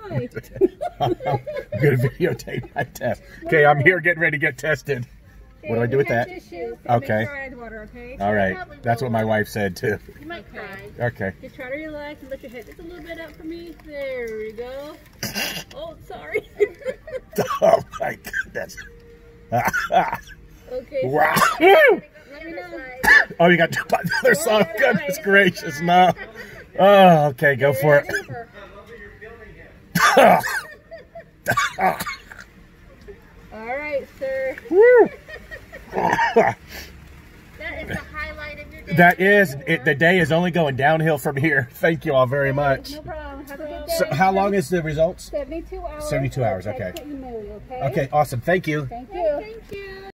Hi. I'm going to videotape my test. Okay, I'm here getting ready to get tested. What do I do with that? Okay. All right. That's what my wife said too. You might cry. Okay. Just try to relax and lift your head just a little bit up for me. There we go. Oh, sorry. Oh my goodness. Okay. Wow. Let me know. Oh, you got to do another song. Goodness gracious, no. Oh, okay, go for it. All right, sir. Woo. That is the highlight of your day. That is it. The day is only going downhill from here. Thank you all very much. No problem. Have a good day. So, how long is the results? 72 hours. 72 hours. Okay. Okay, Okay. Awesome. Thank you. Thank you. Thank you.